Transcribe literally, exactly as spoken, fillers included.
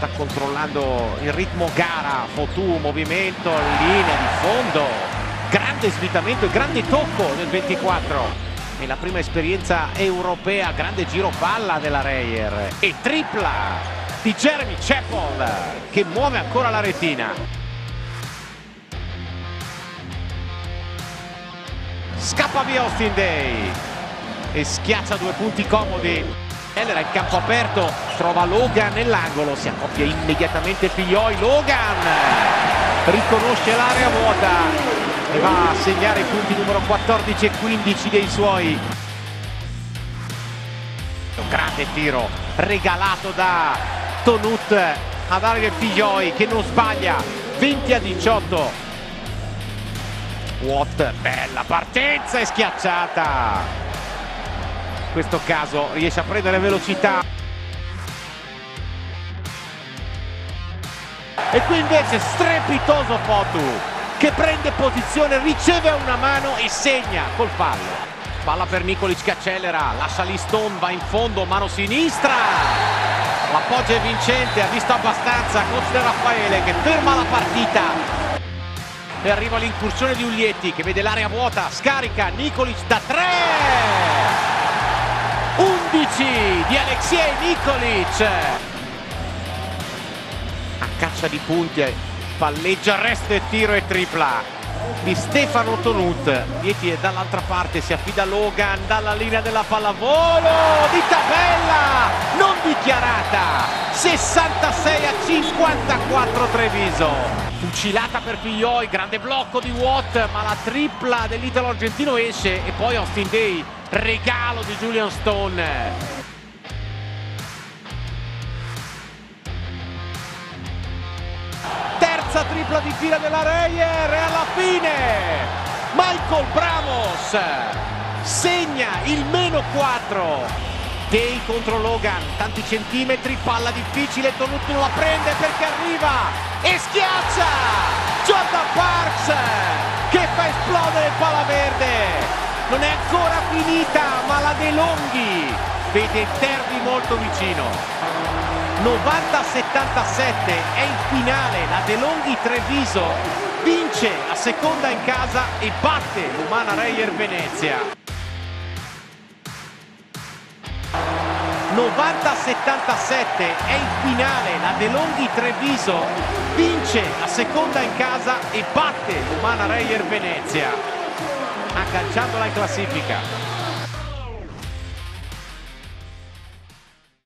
sta controllando il ritmo gara. Fotù, movimento, linea di fondo, grande slittamento e grande tocco nel ventiquattro. È la prima esperienza europea, grande giro palla della Reyer e tripla di Jeremy Chappell che muove ancora la retina. Scappa via Austin Daye e schiaccia due punti comodi. Era in campo aperto, trova Logan nell'angolo, si accoppia immediatamente Figlioi. Logan riconosce l'area vuota e va a segnare i punti numero quattordici e quindici dei suoi. Un grande tiro regalato da Tonut a Davide Figlioi che non sbaglia. Venti a diciotto. Watt, bella partenza e schiacciata. In questo caso riesce a prendere velocità. E qui invece strepitoso Fotù che prende posizione, riceve una mano e segna col fallo. Palla per Nikolic che accelera, lascia lì Stone, va in fondo, mano sinistra. L'appoggio è vincente, ha visto abbastanza coach De Raffaele che ferma la partita. E arriva l'incursione di Uglietti che vede l'area vuota, scarica Nikolic da tre. undici di Aleksej Nikolic. A caccia di punti, palleggia, arresto e tiro e tripla di Stefano Tonut. Uglietti è dall'altra parte, si affida a Logan dalla linea della pallavolo di tabella non dichiarata. Sessantasei a cinquantaquattro Treviso. Fucilata per Figlioi, grande blocco di Watt, ma la tripla dell'italo argentino esce e poi Austin Daye, regalo di Julian Stone. Terza tripla di fila della Reyer e alla fine Michael Bramos segna il meno quattro. Daye contro Logan, tanti centimetri, palla difficile, Tonut non la prende perché arriva e schiaccia Jordan Parks che fa esplodere il pala verde. Non è ancora finita, ma la De Longhi vede il derby molto vicino. novanta a settantasette è in finale, la De Longhi Treviso vince la seconda in casa e batte l'Umana Reyer Venezia. novanta a settantasette è in finale, la De Longhi Treviso vince la seconda in casa e batte l'Umana Reyer Venezia, agganciandola in classifica.